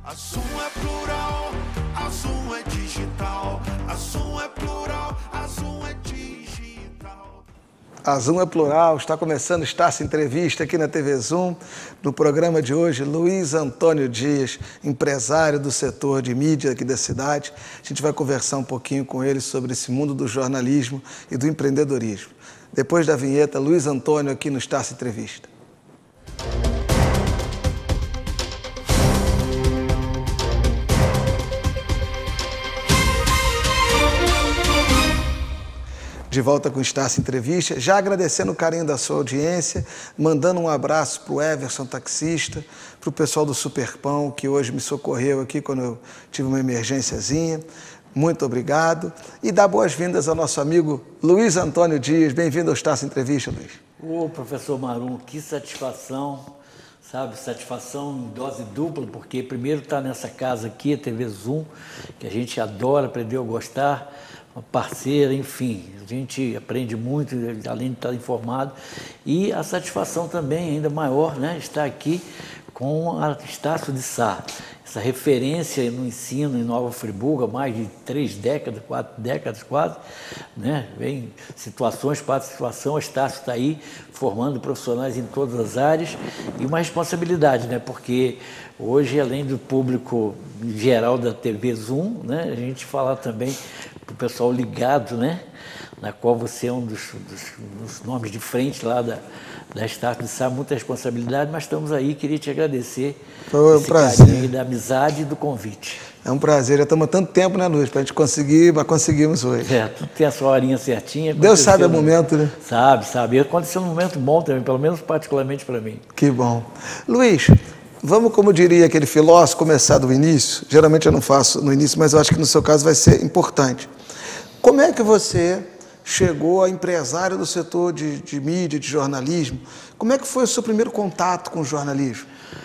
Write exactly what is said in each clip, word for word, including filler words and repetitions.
A Zoom é plural, a Zoom é digital. A Zoom é plural, a Zoom é digital. A Zoom é plural, está começando Estácio Entrevista aqui na T V Zoom. No programa de hoje, Luiz Antônio Dias, empresário do setor de mídia aqui da cidade. A gente vai conversar um pouquinho com ele sobre esse mundo do jornalismo e do empreendedorismo. Depois da vinheta, Luiz Antônio aqui no Estácio Entrevista. De volta com o Estácio Entrevista, já agradecendo o carinho da sua audiência, mandando um abraço para o Everson, taxista, para o pessoal do Superpão, que hoje me socorreu aqui quando eu tive uma emergênciazinha. Muito obrigado. E dar boas-vindas ao nosso amigo Luiz Antônio Dias. Bem-vindo ao Estácio Entrevista, Luiz. Ô, professor Marum, que satisfação, sabe? Satisfação em dose dupla, porque primeiro está nessa casa aqui, a T V Zoom, que a gente adora, aprendeu a gostar, uma parceira, enfim, a gente aprende muito, além de estar informado, e a satisfação também ainda maior, né, estar aqui com a Estácio de Sá, essa referência no ensino em Nova Friburgo, há mais de três décadas, quatro décadas quase, né, vem situações, quatro situações, a Estácio está aí formando profissionais em todas as áreas, e uma responsabilidade, né, porque hoje, além do público geral da T V Zoom, né, a gente fala também para o pessoal ligado, né, na qual você é um dos, dos, dos nomes de frente lá da, da Estácio de Sá, muita responsabilidade, mas estamos aí, queria te agradecer. Foi um prazer. Da amizade e do convite. É um prazer, já estamos há tanto tempo, né, Luiz, para a gente conseguir, mas conseguimos hoje. É, tudo tem a sua horinha certinha. Deus sabe o momento, né? Sabe, sabe. Aconteceu num momento bom também, pelo menos particularmente para mim. Que bom. Luiz, vamos, como diria aquele filósofo, começar do início. Geralmente eu não faço no início, mas eu acho que no seu caso vai ser importante. Como é que você chegou a empresário do setor de, de mídia, de jornalismo? Como é que foi o seu primeiro contato com o jornalismo?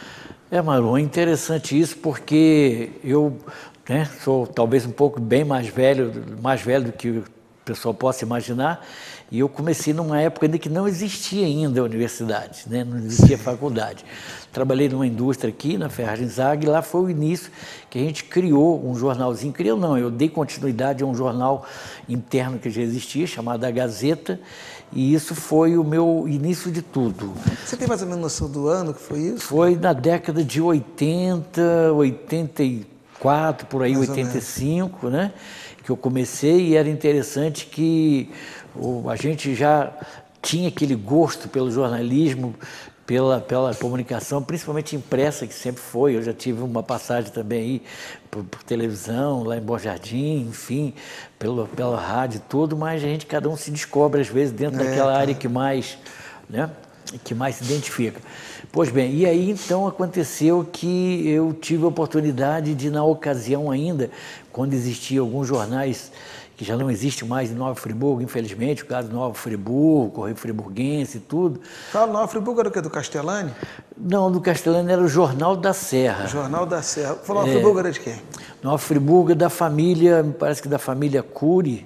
É, Maru, é interessante isso, porque eu, né, sou talvez um pouco bem mais velho, mais velho do que o pessoal possa imaginar, e eu comecei numa época ainda que não existia ainda a universidade, né, não existia faculdade. Trabalhei numa indústria aqui, na Ferragens Zag, e lá foi o início que a gente criou um jornalzinho, criou não, eu dei continuidade a um jornal interno que já existia, chamado A Gazeta, e isso foi o meu início de tudo. Você tem mais ou menos noção do ano que foi isso? Foi na década de oitenta, oitenta e quatro, por aí, oitenta e cinco, né? Que eu comecei, e era interessante que o, a gente já tinha aquele gosto pelo jornalismo, pela, pela comunicação, principalmente impressa, que sempre foi. Eu já tive uma passagem também aí por, por televisão, lá em Bom Jardim, enfim, pelo, pela rádio e tudo, mas a gente, cada um se descobre, às vezes, dentro é, daquela tá. área que mais, né, que mais se identifica. Pois bem, e aí então aconteceu que eu tive a oportunidade de, na ocasião ainda, quando existiam alguns jornais que já não existe mais em Nova Friburgo, infelizmente, o caso de Nova Friburgo, Correio Friburguense e tudo. Fala, Nova Friburgo era o quê? Do Castellani? Não, do Castellani era o Jornal da Serra. Jornal da Serra. Fala, Nova é, Friburgo era de quem? Nova Friburgo é da família, me parece que da família Cury,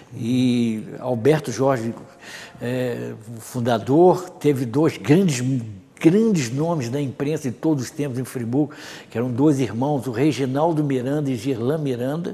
e Alberto Jorge, é, fundador, teve dois grandes, grandes nomes da imprensa de todos os tempos em Friburgo, que eram dois irmãos, o Reginaldo Miranda e Gerlán Miranda.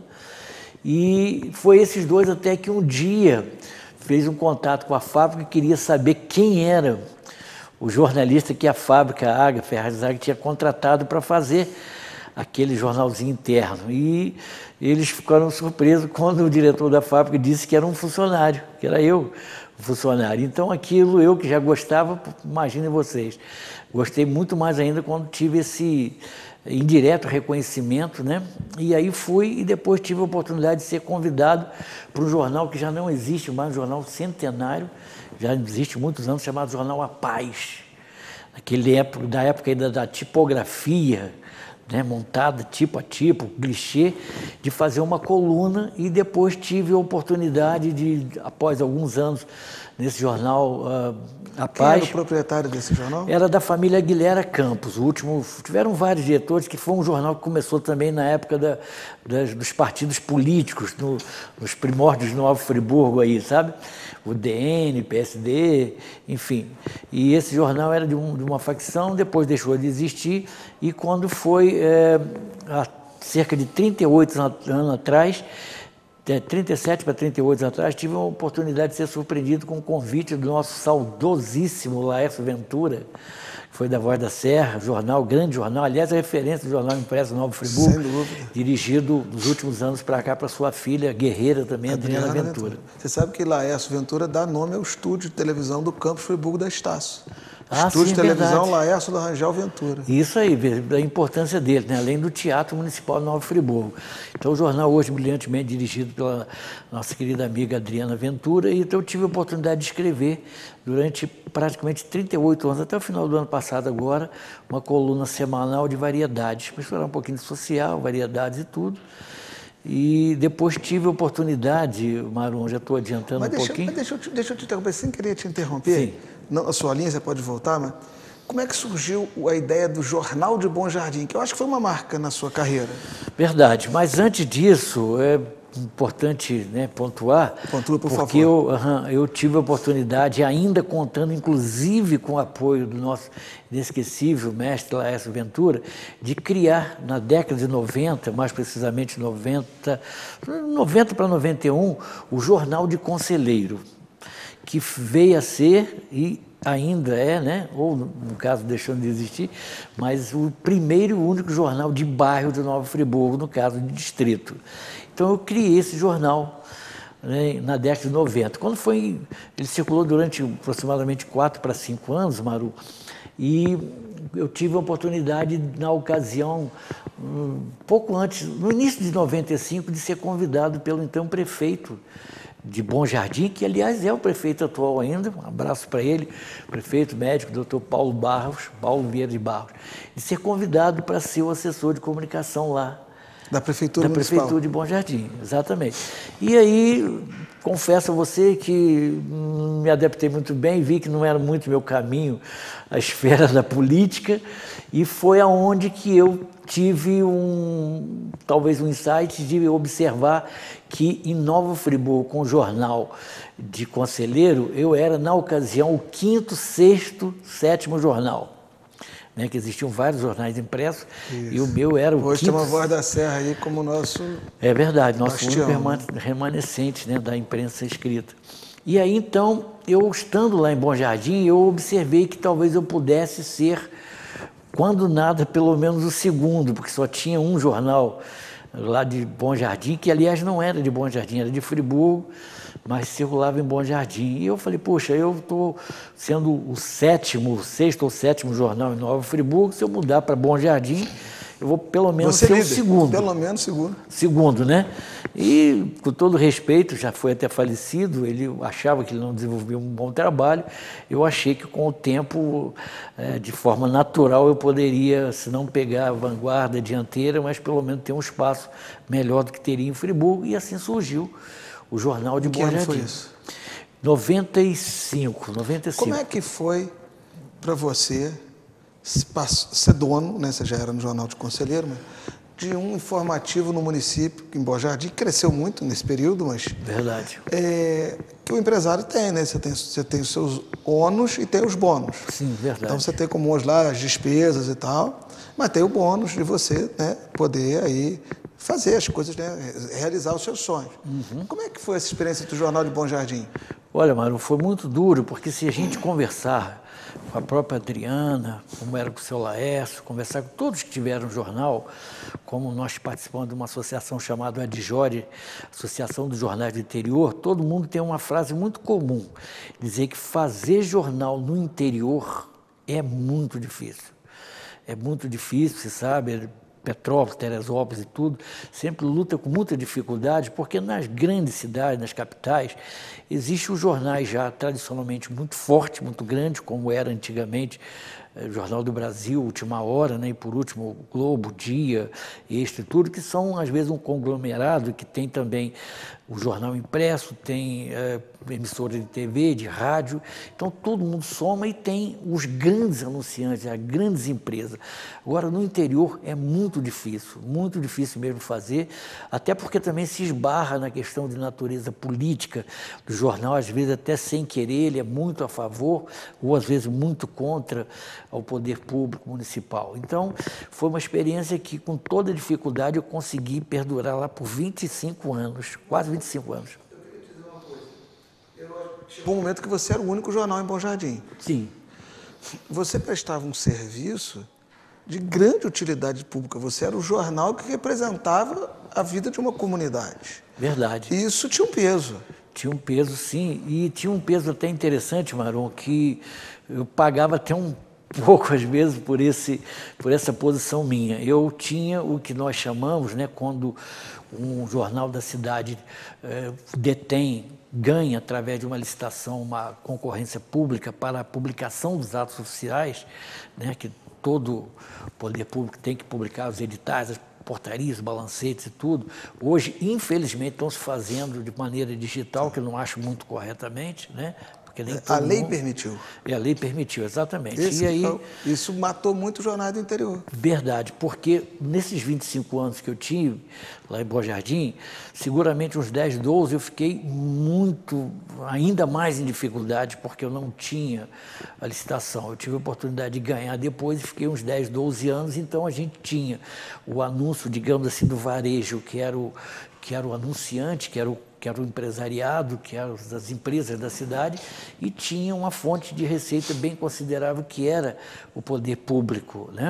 E foi esses dois até que um dia fez um contato com a fábrica e queria saber quem era o jornalista que a fábrica a Águia, Ferragens Águia, tinha contratado para fazer aquele jornalzinho interno. E eles ficaram surpresos quando o diretor da fábrica disse que era um funcionário, que era eu, o funcionário. Então aquilo eu que já gostava, imaginem vocês, gostei muito mais ainda quando tive esse indireto reconhecimento, né? E aí fui e depois tive a oportunidade de ser convidado para um jornal que já não existe mais, um jornal centenário, já existe há muitos anos, chamado Jornal A Paz, aquele época, da época ainda da tipografia, né, montada tipo a tipo, clichê, de fazer uma coluna, e depois tive a oportunidade de, após alguns anos nesse jornal uh, A Paz. Quem era o proprietário desse jornal? Era da família Aguilera Campos, o último, tiveram vários diretores, que foi um jornal que começou também na época da, das, dos partidos políticos, no, nos primórdios de Nova Friburgo aí, sabe? O D N, P S D, enfim. E esse jornal era de, um, de uma facção, depois deixou de existir, e quando foi é, há cerca de trinta e oito anos atrás, de trinta e sete para trinta e oito anos atrás, tive a oportunidade de ser surpreendido com o convite do nosso saudosíssimo Laércio Ventura, que foi da Voz da Serra, jornal, grande jornal, aliás, a referência do jornal impresso Nova Friburgo, Sem dúvida. dirigido nos últimos anos para cá para sua filha guerreira também, Adriana, Adriana Ventura. Ventura. Você sabe que Laércio Ventura dá nome ao estúdio de televisão do Campus Friburgo da Estácio. Ah, Estúdio sim, de televisão verdade. Laércio do Rangel Ventura. Isso aí, a importância dele, né? Além do Teatro Municipal de Nova Friburgo. Então, o jornal hoje brilhantemente dirigido pela nossa querida amiga Adriana Ventura, e então eu tive a oportunidade de escrever durante praticamente trinta e oito anos, até o final do ano passado agora, uma coluna semanal de variedades, misturar um pouquinho de social, variedades e tudo. E depois tive a oportunidade, Marum, já estou adiantando mas um deixa, pouquinho. Mas deixa eu, te, deixa eu te interromper, sem querer te interromper. Sim. Não, a sua linha, você pode voltar, mas como é que surgiu a ideia do Jornal de Bom Jardim, que eu acho que foi uma marca na sua carreira? Verdade, mas antes disso, é importante, né, pontuar, Pontua, por porque favor. eu, uhum, eu tive a oportunidade, ainda contando inclusive com o apoio do nosso inesquecível mestre Laércio Ventura, de criar na década de noventa, mais precisamente noventa, noventa para noventa e um, o Jornal de Conselheiro, que veio a ser e ainda é, né, ou no caso deixando de existir, mas o primeiro e único jornal de bairro de Nova Friburgo, no caso de distrito. Então eu criei esse jornal, né, na década de noventa. Quando foi, ele circulou durante aproximadamente quatro para cinco anos, Maru, e eu tive a oportunidade, na ocasião, um pouco antes, no início de noventa e cinco, de ser convidado pelo então prefeito de Bom Jardim, que aliás é o prefeito atual ainda, um abraço para ele, prefeito médico, doutor Paulo Barros, Paulo Vieira de Barros, de ser convidado para ser o assessor de comunicação lá. Da Prefeitura Da Municipal. Prefeitura de Bom Jardim, exatamente. E aí, confesso a você que me adaptei muito bem, vi que não era muito meu caminho a esfera da política, e foi aonde que eu tive um, talvez um insight de observar que em Nova Friburgo, com o jornal de Conselheiro, eu era, na ocasião, o quinto, sexto, sétimo jornal. Né, que existiam vários jornais impressos. Isso. E o meu era o Hoje quinto... tem uma Voz da Serra aí como nosso... É verdade, nosso bastião, único né? remanescente, né, da imprensa escrita. E aí, então, eu estando lá em Bom Jardim, eu observei que talvez eu pudesse ser, quando nada, pelo menos o segundo, porque só tinha um jornal lá de Bom Jardim, que aliás não era de Bom Jardim, era de Friburgo, mas circulava em Bom Jardim. E eu falei, poxa, eu estou sendo o sétimo, o sexto ou sétimo jornal em Nova Friburgo, se eu mudar para Bom Jardim, eu vou pelo menos Você ser líder, o segundo. Pelo menos segundo. Segundo, né? E, com todo respeito, já foi até falecido, ele achava que ele não desenvolvia um bom trabalho, eu achei que com o tempo, é, de forma natural, eu poderia, se não pegar a vanguarda, a dianteira, mas pelo menos ter um espaço melhor do que teria em Friburgo, e assim surgiu o Jornal de Bom Jardim. Que ano foi isso? noventa e cinco, noventa e cinco. Como é que foi para você ser dono, né, você já era no Jornal de Conselheiro, mas de um informativo no município, em Bom Jardim, cresceu muito nesse período, mas... Verdade. É, que o empresário tem, né? Você tem, você tem os seus ônus e tem os bônus. Sim, verdade. Então você tem como lá as despesas e tal, mas tem o bônus de você, né, poder aí fazer as coisas, né, realizar os seus sonhos. Uhum. Como é que foi essa experiência do Jornal de Bom Jardim? Olha, Mário, foi muito duro, porque se a gente conversar com a própria Adriana, como era com o seu Laércio, conversar com todos que tiveram jornal, como nós participamos de uma associação chamada Adjore, Associação dos Jornais do Interior, todo mundo tem uma frase muito comum, dizer que fazer jornal no interior é muito difícil. É muito difícil, você sabe, Petrópolis, Teresópolis e tudo, sempre luta com muita dificuldade, porque nas grandes cidades, nas capitais, existem os jornais já tradicionalmente muito fortes, muito grandes, como era antigamente o Jornal do Brasil, Última Hora, né, e por último o Globo, Dia, Extra e tudo, que são às vezes um conglomerado que tem também o jornal impresso, tem é, emissora de T V, de rádio, então todo mundo soma e tem os grandes anunciantes, as grandes empresas. Agora, no interior é muito difícil, muito difícil mesmo fazer, até porque também se esbarra na questão de natureza política do jornal, às vezes até sem querer, ele é muito a favor, ou às vezes muito contra ao poder público municipal. Então, foi uma experiência que, com toda dificuldade, eu consegui perdurar lá por vinte e cinco anos, quase vinte e cinco anos. Eu queria te dizer uma coisa. Chegou um momento que você era o único jornal em Bom Jardim. Sim. Você prestava um serviço de grande utilidade pública. Você era o jornal que representava a vida de uma comunidade. Verdade. E isso tinha um peso. Tinha um peso, sim, e tinha um peso até interessante, Maron, que eu pagava até um pouco, às vezes, por, esse, por essa posição minha. Eu tinha o que nós chamamos, né, quando um jornal da cidade eh, detém, ganha, através de uma licitação, uma concorrência pública para a publicação dos atos oficiais, né, que todo poder público tem que publicar os editais, as portarias, balancetes e tudo. Hoje, infelizmente, estão se fazendo de maneira digital, que eu não acho muito corretamente, né? Porque nem A lei mundo... permitiu. E a lei permitiu, exatamente. Esse, e aí, então, isso matou muito jornais do interior. Verdade, porque nesses vinte e cinco anos que eu tive lá em Bom Jardim, seguramente uns dez, doze, eu fiquei muito, ainda mais em dificuldade, porque eu não tinha a licitação. Eu tive a oportunidade de ganhar depois e fiquei uns dez, doze anos, então a gente tinha o anúncio, digamos assim, do varejo, que era o, que era o anunciante, que era o que era o empresariado, que eram as empresas da cidade, e tinha uma fonte de receita bem considerável, que era o poder público, né?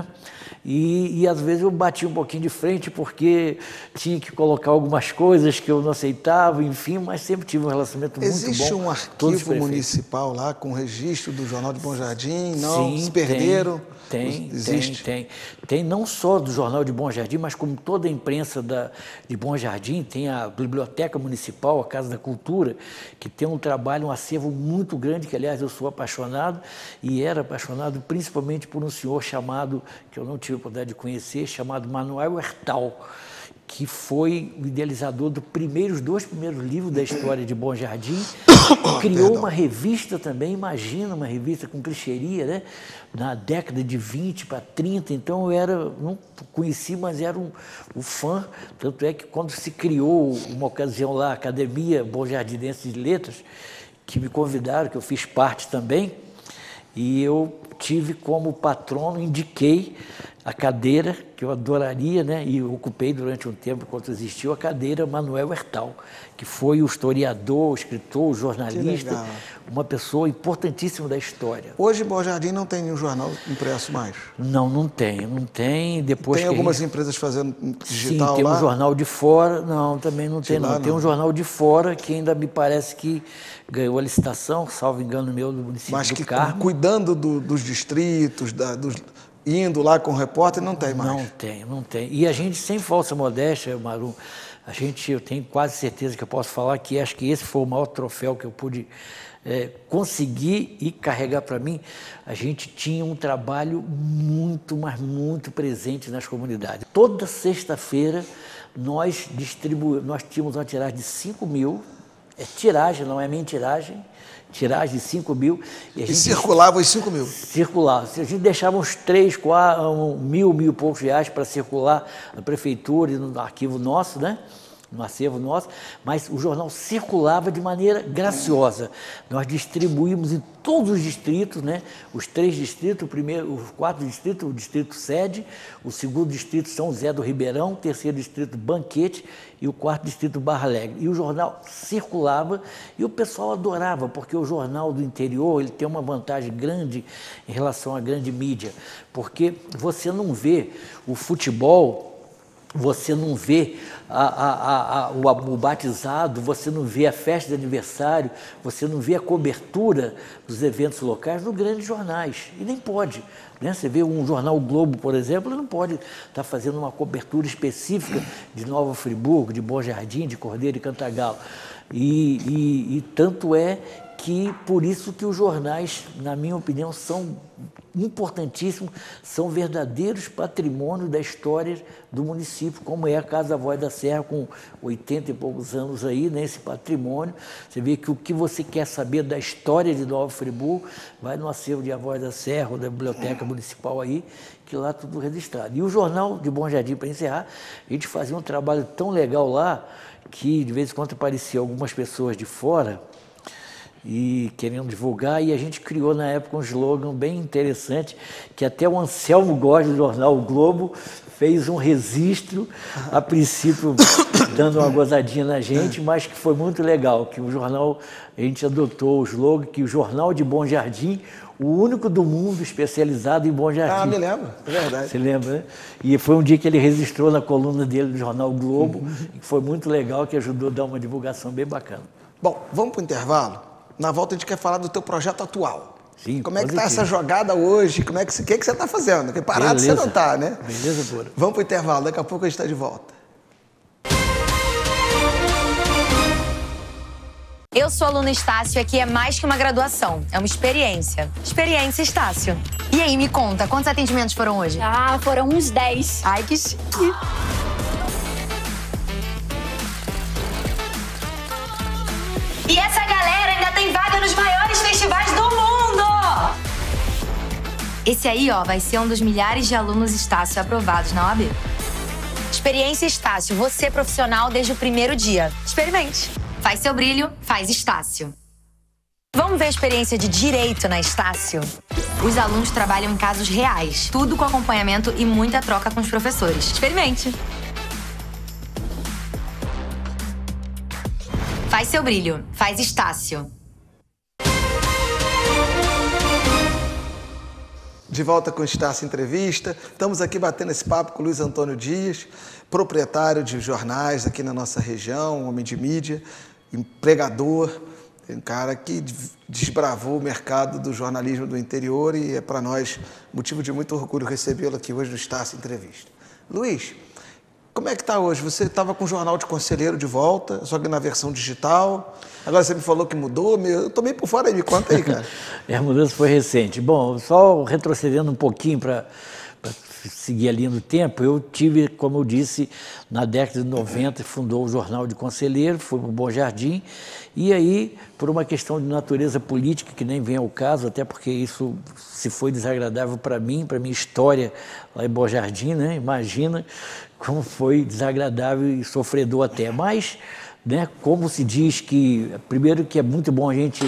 E, e às vezes eu batia um pouquinho de frente, porque tinha que colocar algumas coisas que eu não aceitava, enfim, mas sempre tive um relacionamento muito bom. Existe um com todos os arquivo prefeitos. municipal lá, com registro do Jornal de Bom Jardim? Não, Sim, se perderam? Tem, Existe? tem, tem. Tem não só do Jornal de Bom Jardim, mas como toda a imprensa da, de Bom Jardim, tem a Biblioteca Municipal, a Casa da Cultura, que tem um trabalho, um acervo muito grande, que, aliás, eu sou apaixonado, e era apaixonado principalmente por um senhor chamado, que eu não tive a oportunidade de conhecer, chamado Manuel Hertal, que foi o idealizador dos primeiros, dois primeiros livros da história de Bom Jardim, criou Perdão. uma revista também, imagina, uma revista com clichêria, né? Na década de vinte para trinta, então eu era, não conheci, mas era um, um fã, tanto é que quando se criou uma ocasião lá, a Academia Bom Jardinense de Letras, que me convidaram, que eu fiz parte também, e eu tive como patrono, indiquei a cadeira, que eu adoraria, né, e eu ocupei durante um tempo, enquanto existiu, a cadeira Manuel Hertal, que foi o historiador, o escritor, o jornalista, uma pessoa importantíssima da história. Hoje, Bom Jardim não tem nenhum jornal impresso mais? Não, não tem, não tem. Depois Tem que algumas gente... empresas fazendo digital lá? Sim, tem um jornal de fora, não, também não De tem, não. lá, Tem não. um jornal de fora que ainda me parece que ganhou a licitação, salvo engano meu, do município Mas do que Carmo. cuidando do, dos distritos, da, dos, indo lá com o repórter, não tem mais? Não tem, não tem. E a gente, sem falsa modéstia, Maru, a gente, eu tenho quase certeza que eu posso falar que acho que esse foi o maior troféu que eu pude é, conseguir e carregar para mim. A gente tinha um trabalho muito, mas muito presente nas comunidades. Toda sexta-feira nós distribuímos, nós tínhamos uma tiragem de cinco mil, é tiragem, não é mentiragem, tiragem de cinco mil. E, a E gente circulava os cinco mil? Circulava. A gente deixava uns três, quatro, um, mil, mil e poucos reais para circular na prefeitura e no arquivo nosso, né? No acervo nosso, mas o jornal circulava de maneira graciosa. Nós distribuímos em todos os distritos, né? Os três distritos, o primeiro, os quatro distritos, o distrito sede, o segundo distrito São José do Ribeirão, o terceiro distrito Banquete e o quarto distrito Barra Alegre. E o jornal circulava e o pessoal adorava, porque o jornal do interior ele tem uma vantagem grande em relação à grande mídia, porque você não vê o futebol, você não vê a, a, a, o, o batizado, você não vê a festa de aniversário, você não vê a cobertura dos eventos locais nos grandes jornais. E nem pode. Né? Você vê um jornal o Globo, por exemplo, ele não pode estar fazendo uma cobertura específica de Nova Friburgo, de Bom Jardim, de Cordeiro e Cantagalo. E, e, e tanto é que, por isso que os jornais, na minha opinião, são importantíssimos, são verdadeiros patrimônios da história do município, como é a Casa Voz da Serra, com oitenta e poucos anos aí, né, esse patrimônio. Você vê que o que você quer saber da história de Nova Friburgo, vai no acervo de A Voz da Serra, ou da Biblioteca Municipal aí, que lá tudo registrado. E o Jornal de Bom Jardim, para encerrar, a gente fazia um trabalho tão legal lá, que de vez em quando apareciam algumas pessoas de fora, e querendo divulgar, e a gente criou na época um slogan bem interessante, que até o Anselmo Góes, do jornal O Globo, fez um registro, a princípio dando uma gozadinha na gente, mas que foi muito legal, que o jornal, a gente adotou o slogan, que o Jornal de Bom Jardim, o único do mundo especializado em Bom Jardim. Ah, me lembro, é verdade. Você lembra, né? E foi um dia que ele registrou na coluna dele do jornal o Globo, uhum. que foi muito legal, que ajudou a dar uma divulgação bem bacana. Bom, vamos para o intervalo? Na volta a gente quer falar do teu projeto atual. Sim, como é que positivo. está essa jogada hoje? Como é que, que, que você está fazendo? Porque parado Beleza. Você não está, né? Beleza, pura. Vamos para o intervalo, daqui a pouco a gente está de volta. Eu sou aluna Estácio e aqui é mais que uma graduação, é uma experiência. Experiência Estácio. E aí, me conta, quantos atendimentos foram hoje? Ah, foram uns dez. Ai, que chique. E essa galera ainda tem vaga nos maiores festivais do mundo! Esse aí, ó, vai ser um dos milhares de alunos Estácio aprovados na O A B. Experiência Estácio, você profissional desde o primeiro dia. Experimente. Faz seu brilho, faz Estácio. Vamos ver a experiência de direito na Estácio? Os alunos trabalham em casos reais, tudo com acompanhamento e muita troca com os professores. Experimente. Faz seu brilho, faz Estácio. De volta com o Estácio Entrevista. Estamos aqui batendo esse papo com o Luiz Antônio Dias, proprietário de jornais aqui na nossa região, um homem de mídia, empregador, um cara que desbravou o mercado do jornalismo do interior e é para nós motivo de muito orgulho recebê-lo aqui hoje no Estácio Entrevista. Luiz, como é que está hoje? Você estava com o Jornal de Conselheiro de volta, só que na versão digital. Agora você me falou que mudou, eu estou meio por fora aí, me conta aí, cara. A mudança foi recente. Bom, só retrocedendo um pouquinho para seguir a linha do tempo, eu tive, como eu disse, na década de noventa, fundou o Jornal de Conselheiro, fui para o Bom Jardim, e aí, por uma questão de natureza política, que nem vem ao caso, até porque isso se foi desagradável para mim, para a minha história lá em Bom Jardim, né? Imagina como foi desagradável e sofredor até. Mas, né, como se diz que, primeiro que é muito bom a gente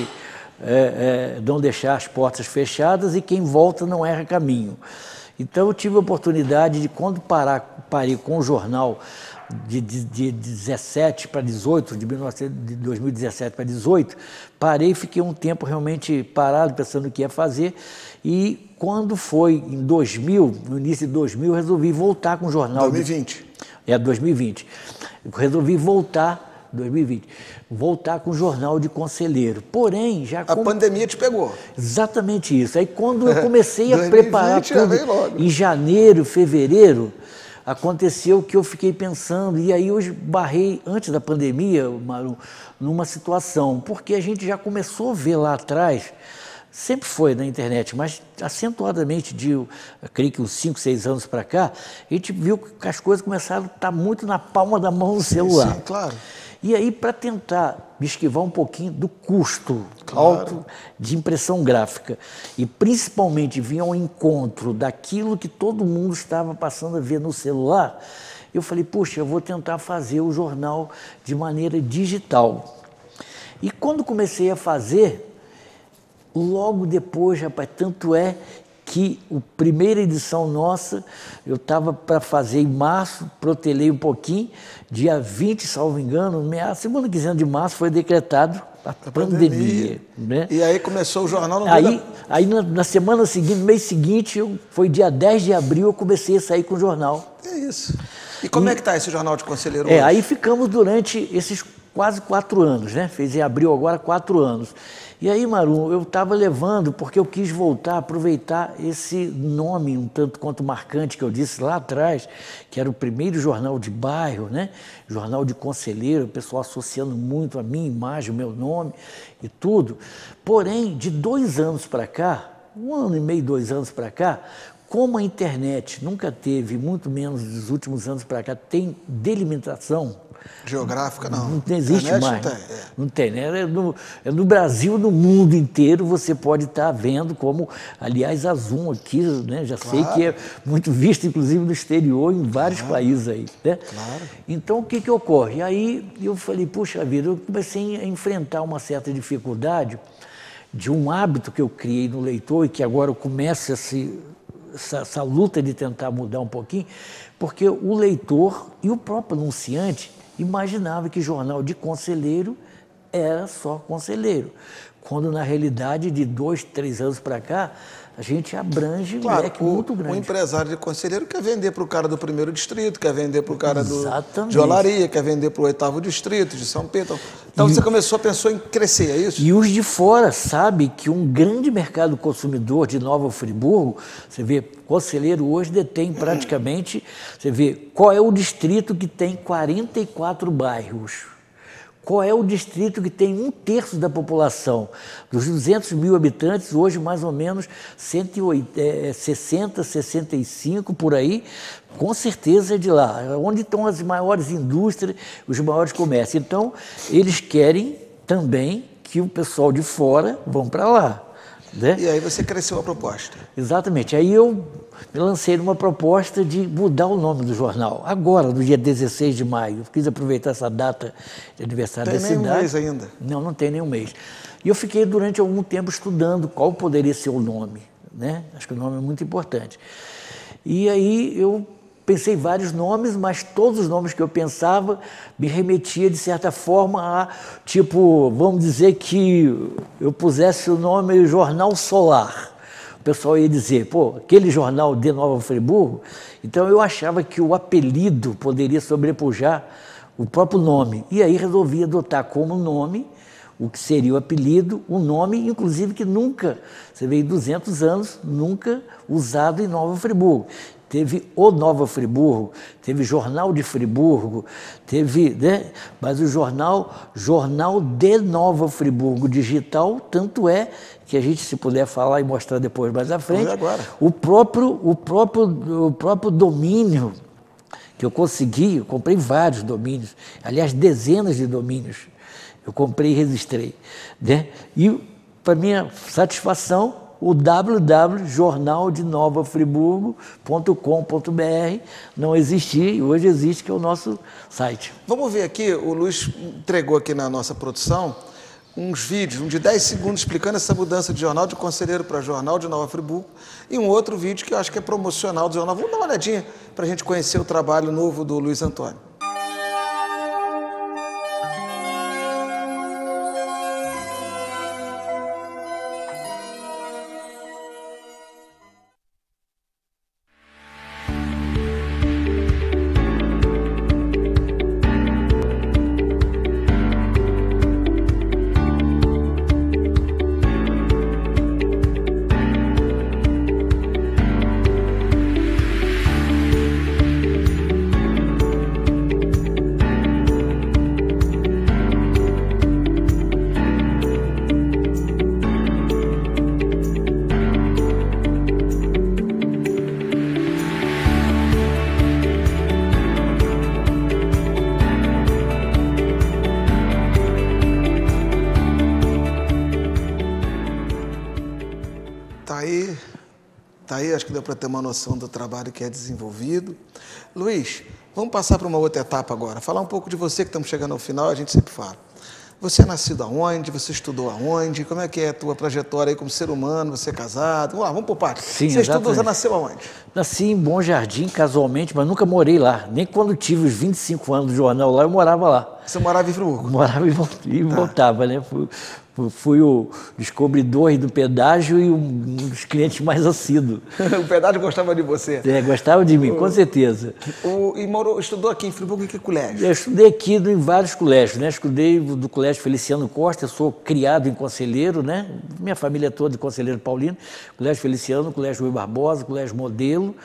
é, é, não deixar as portas fechadas e quem volta não erra caminho. Então, eu tive a oportunidade de, quando parar, parei com o jornal de, de, de dezessete para dezoito, de, de dois mil e dezessete para dezoito, parei e fiquei um tempo realmente parado, pensando o que ia fazer. E quando foi em dois mil, no início de dois mil, resolvi voltar com o jornal. dois mil e vinte. De, é, dois mil e vinte. Resolvi voltar... dois mil e vinte, voltar com o Jornal de Conselheiro. Porém, já... A com... pandemia te pegou. Exatamente isso. Aí quando eu comecei a preparar tudo, logo. Em janeiro, fevereiro, aconteceu que eu fiquei pensando, e aí eu barrei, antes da pandemia, Maru, numa situação, porque a gente já começou a ver lá atrás, sempre foi na internet, mas acentuadamente de, eu creio que uns cinco, seis anos para cá, a gente viu que as coisas começaram a estar muito na palma da mão do celular. Sim, claro. E aí, para tentar me esquivar um pouquinho do custo claro. alto de impressão gráfica e principalmente vir ao encontro daquilo que todo mundo estava passando a ver no celular, eu falei, puxa, eu vou tentar fazer o jornal de maneira digital. E quando comecei a fazer, logo depois, rapaz, tanto é que a primeira edição nossa, eu estava para fazer em março, protelei um pouquinho, dia vinte, salvo engano, a segunda quinzena de março foi decretado a, a pandemia. pandemia né? E aí começou o jornal... No aí, da... aí na, na semana seguinte, no mês seguinte, eu, foi dia dez de abril, eu comecei a sair com o jornal. É isso. E como e, é que está esse Jornal de Conselheiro é, hoje? Aí ficamos durante esses quase quatro anos, né? Fez em abril agora quatro anos. E aí, Maru, eu estava levando, porque eu quis voltar, aproveitar esse nome um tanto quanto marcante que eu disse lá atrás, que era o primeiro jornal de bairro, né? Jornal de Conselheiro, o pessoal associando muito a minha imagem, o meu nome e tudo. Porém, de dois anos para cá, um ano e meio, dois anos para cá, Como a internet nunca teve, muito menos dos últimos anos para cá, tem delimitação. Geográfica, não. Não existe internet mais. Não tem, é. Não tem, né? No, no Brasil, no mundo inteiro, você pode estar vendo como, aliás, a Zoom aqui, né? Já Claro. sei que é muito vista, inclusive, no exterior, em vários Claro. países aí. Né? Claro. Então, o que, que ocorre? Aí eu falei, puxa vida, eu comecei a enfrentar uma certa dificuldade de um hábito que eu criei no leitor e que agora começa esse, essa, essa luta de tentar mudar um pouquinho, porque o leitor e o próprio anunciante imaginava que jornal de conselheiro era só conselheiro, quando na realidade de dois, três anos para cá a gente abrange um Claro, leque o, muito o grande. empresário de conselheiro quer vender para o cara do primeiro distrito, quer vender para o cara do, Exatamente. de Olaria, quer vender para o oitavo distrito, de São Pedro. Então E- você começou, pensou em crescer, é isso? E os de fora sabem que um grande mercado consumidor de Nova Friburgo, você vê, conselheiro hoje detém praticamente, você vê, qual é o distrito que tem quarenta e quatro bairros? Qual é o distrito que tem um terço da população? Dos duzentos mil habitantes, hoje mais ou menos cento e sessenta, sessenta e cinco por aí, com certeza é de lá. Onde estão as maiores indústrias, os maiores comércios. Então, eles querem também que o pessoal de fora vão para lá. Né? E aí você cresceu a proposta. Exatamente. Aí eu me lancei numa proposta de mudar o nome do jornal. Agora, no dia dezesseis de maio. Eu quis aproveitar essa data de aniversário Tem da nem um cidade. mês ainda. Não, não tem nem um mês. E eu fiquei durante algum tempo estudando qual poderia ser o nome. Né? Acho que o nome é muito importante. E aí eu pensei vários nomes, mas todos os nomes que eu pensava me remetia, de certa forma, a, tipo, vamos dizer que eu pusesse o nome Jornal Solar. O pessoal ia dizer, pô, aquele jornal de Nova Friburgo. Então eu achava que o apelido poderia sobrepujar o próprio nome. E aí resolvi adotar como nome o que seria o apelido, um nome, inclusive, que nunca, você vê, em duzentos anos, nunca usado em Nova Friburgo. Teve o Nova Friburgo, teve Jornal de Friburgo, teve, né? Mas o jornal, Jornal de Nova Friburgo Digital, tanto é que a gente, se puder falar e mostrar depois mais à frente, Vamos ver agora. o próprio, o próprio, o próprio domínio que eu consegui, eu comprei vários domínios, aliás, dezenas de domínios, eu comprei e registrei. Né? E, para minha satisfação, o w w w ponto jornal de nova friburgo ponto com ponto b r não existia e hoje existe, que é o nosso site. Vamos ver aqui, o Luiz entregou aqui na nossa produção uns vídeos, um de dez segundos explicando essa mudança de jornal de conselheiro para jornal de Nova Friburgo e um outro vídeo que eu acho que é promocional do jornal. Vamos dar uma olhadinha para a gente conhecer o trabalho novo do Luiz Antônio. Tá aí, tá aí, acho que deu para ter uma noção do trabalho que é desenvolvido. Luiz, vamos passar para uma outra etapa agora. Falar um pouco de você, que estamos chegando ao final, a gente sempre fala. Você é nascido aonde? Você estudou aonde? Como é que é a tua trajetória aí como ser humano? Você é casado? Vamos lá, vamos por parte. Sim, você estudou, você exatamente. nasceu aonde? Nasci em Bom Jardim, casualmente, mas nunca morei lá. Nem quando tive os vinte e cinco anos do jornal lá, eu morava lá. Você morava em Friburgo? Morava e vol- e voltava, né? Fui, fui- fui o descobridor do pedágio e um um dos clientes mais assíduos. O pedágio gostava de você. É, gostava de mim, com certeza. O, e morou, estudou aqui em Friburgo em que colégio? Eu estudei aqui em vários colégios, né? Estudei do Colégio Feliciano Costa, eu sou criado em Conselheiro, né? Minha família toda de Conselheiro Paulino. Colégio Feliciano, Colégio Rui Barbosa, Colégio Modelo,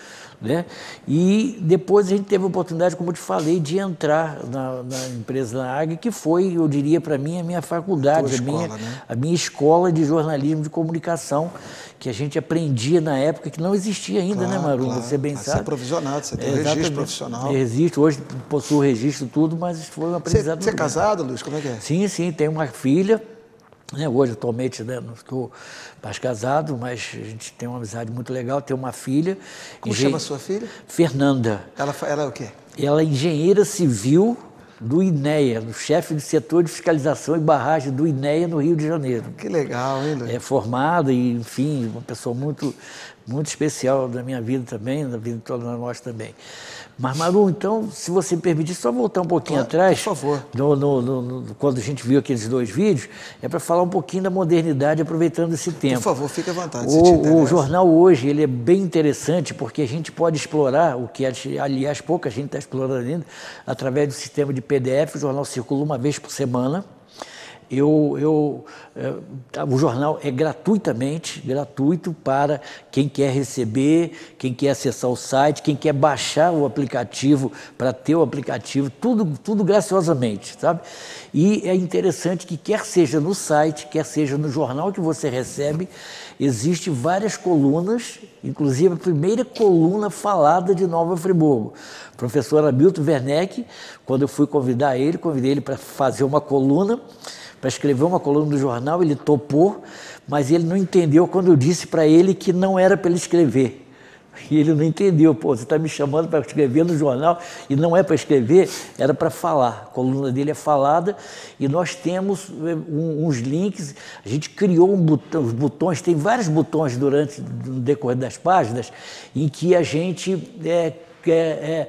né? E depois a gente teve a oportunidade, como eu te falei, de entrar na, na empresa da Águia, que foi, eu diria, para mim, a minha faculdade, a, escola, minha, né? a minha escola de jornalismo de comunicação, que a gente aprendia na época que não existia ainda, Claro, né, Maru? claro. Você bem Você sabe. é provisionado, você tem um Exatamente. registro profissional. Existe, hoje possuo registro tudo, mas foi um aprendizado. Você, você é muito grande. casado, Luiz? Como é que é? Sim, sim, tenho uma filha. Né, hoje, atualmente, né, não estou mais casado, mas a gente tem uma amizade muito legal, tem uma filha. Como engen... chama a sua filha? Fernanda. Ela, fa- ela é o quê? Ela é engenheira civil do INEA, do chefe do setor de fiscalização e barragem do INEA no Rio de Janeiro. Que legal, hein, Luiz? É formada e, enfim, uma pessoa muito, muito especial da minha vida também, da vida de toda nós também. Mas, Maru, então, se você me permitir, só voltar um pouquinho Claro, atrás, por favor. no, no, no, no, quando a gente viu aqueles dois vídeos, é para falar um pouquinho da modernidade, aproveitando esse tempo. Por favor, fique à vontade. se te O, o interessa. jornal hoje ele é bem interessante porque a gente pode explorar, o que aliás pouca gente está explorando ainda, através do sistema de P D F. O jornal circula uma vez por semana. Eu, eu, é, o jornal é gratuitamente, gratuito para quem quer receber, quem quer acessar o site, quem quer baixar o aplicativo para ter o aplicativo, tudo, tudo graciosamente, sabe? E é interessante que quer seja no site, quer seja no jornal que você recebe, existe várias colunas, inclusive a primeira coluna falada de Nova Friburgo. O professor Hamilton Werneck, quando eu fui convidar ele, convidei ele para fazer uma coluna, para escrever uma coluna do jornal, ele topou, mas ele não entendeu quando eu disse para ele que não era para ele escrever. E ele não entendeu, pô, você está me chamando para escrever no jornal e não é para escrever, era para falar. A coluna dele é falada e nós temos um, uns links, a gente criou um botão, os botões, tem vários botões durante no decorrer das páginas em que a gente é, é, é,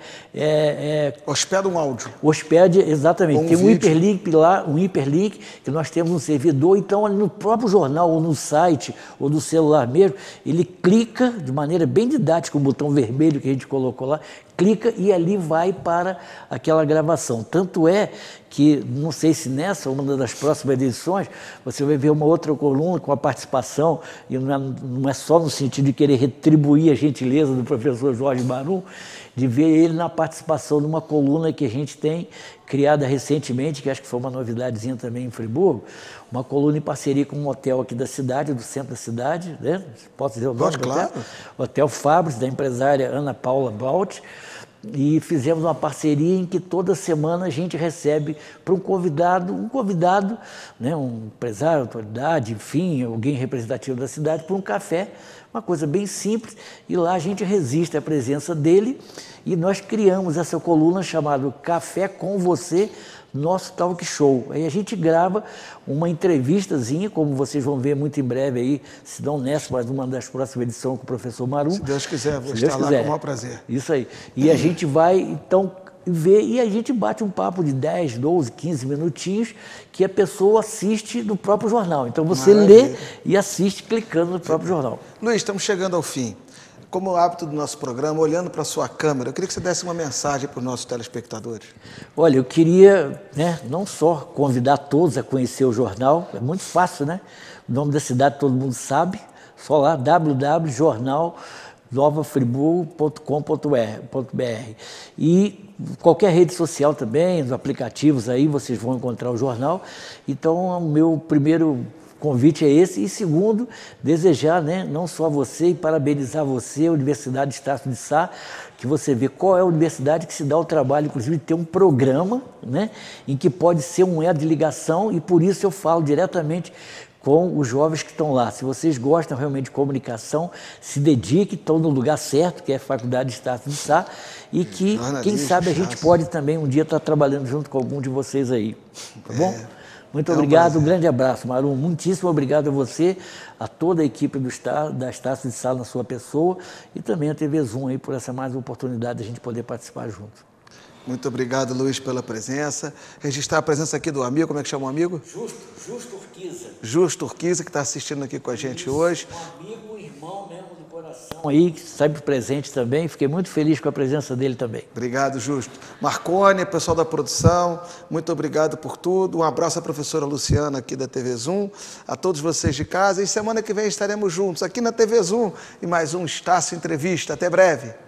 é, Hospeda um áudio. hospede, exatamente. Um tem um vídeo. hiperlink lá, um hiperlink que nós temos um servidor, então ali no próprio jornal, ou no site, ou no celular mesmo, ele clica de maneira bem didática, o botão vermelho que a gente colocou lá, clica e ali vai para aquela gravação. Tanto é que, não sei se nessa, uma das próximas edições, você vai ver uma outra coluna com a participação, e não é, não é só no sentido de querer retribuir a gentileza do professor Jorge Marum, de ver ele na participação numa coluna que a gente tem, criada recentemente, que acho que foi uma novidadezinha também em Friburgo, uma coluna em parceria com um hotel aqui da cidade, do centro da cidade, né? Posso dizer o nome Pode, do claro. hotel? Hotel Fabris, da empresária Ana Paula Balt, e fizemos uma parceria em que toda semana a gente recebe para um convidado, um convidado, né, um empresário, autoridade, enfim, alguém representativo da cidade, para um café, uma coisa bem simples, e lá a gente resiste à presença dele e nós criamos essa coluna chamada Café com Você, nosso talk show. Aí a gente grava uma entrevistazinha, como vocês vão ver muito em breve aí, se não nessa, mas numa das próximas edições com o professor Marum. Se Deus quiser, vou Se estar Deus lá quiser. com o maior prazer. Isso aí. E a gente vai, então, ver e a gente bate um papo de dez, doze, quinze minutinhos que a pessoa assiste no próprio jornal. Então você Maravilha. lê e assiste clicando no próprio jornal. Luiz, estamos chegando ao fim. Como o hábito do nosso programa, olhando para a sua câmera, eu queria que você desse uma mensagem para os nossos telespectadores. Olha, eu queria, né, não só convidar todos a conhecer o jornal, é muito fácil, né? O nome da cidade todo mundo sabe, só lá, w w w ponto jornal nova friburgo ponto com ponto b r. E qualquer rede social também, nos aplicativos aí, vocês vão encontrar o jornal. Então, o meu primeiro convite é esse. E segundo, desejar, né, não só a você, e parabenizar você, a Universidade de Estácio de Sá, que você vê qual é a universidade que se dá o trabalho, inclusive, de ter um programa, né, em que pode ser um elo de ligação, e por isso eu falo diretamente com os jovens que estão lá. Se vocês gostam realmente de comunicação, se dediquem, estão no lugar certo, que é a Faculdade de Estácio de Sá, e que, quem sabe, a gente pode também um dia estar trabalhando junto com algum de vocês aí. Tá bom? É. Muito É um obrigado, prazer. um grande abraço, Marum. Muitíssimo obrigado a você, a toda a equipe do Estado, da Estácio de Sá na sua pessoa, e também a T V Zoom aí por essa mais oportunidade de a gente poder participar junto. Muito obrigado, Luiz, pela presença. Registrar a presença aqui do amigo, como é que chama o amigo? Justo, Justo Urquiza. Justo Urquiza, que está assistindo aqui com a gente hoje. Um amigo, irmão mesmo do coração aí, que sempre presente também. Fiquei muito feliz com a presença dele também. Obrigado, Justo. Marcone, pessoal da produção, muito obrigado por tudo. Um abraço à professora Luciana aqui da T V Zoom, a todos vocês de casa. E semana que vem estaremos juntos aqui na T V Zoom e mais um Estácio Entrevista. Até breve.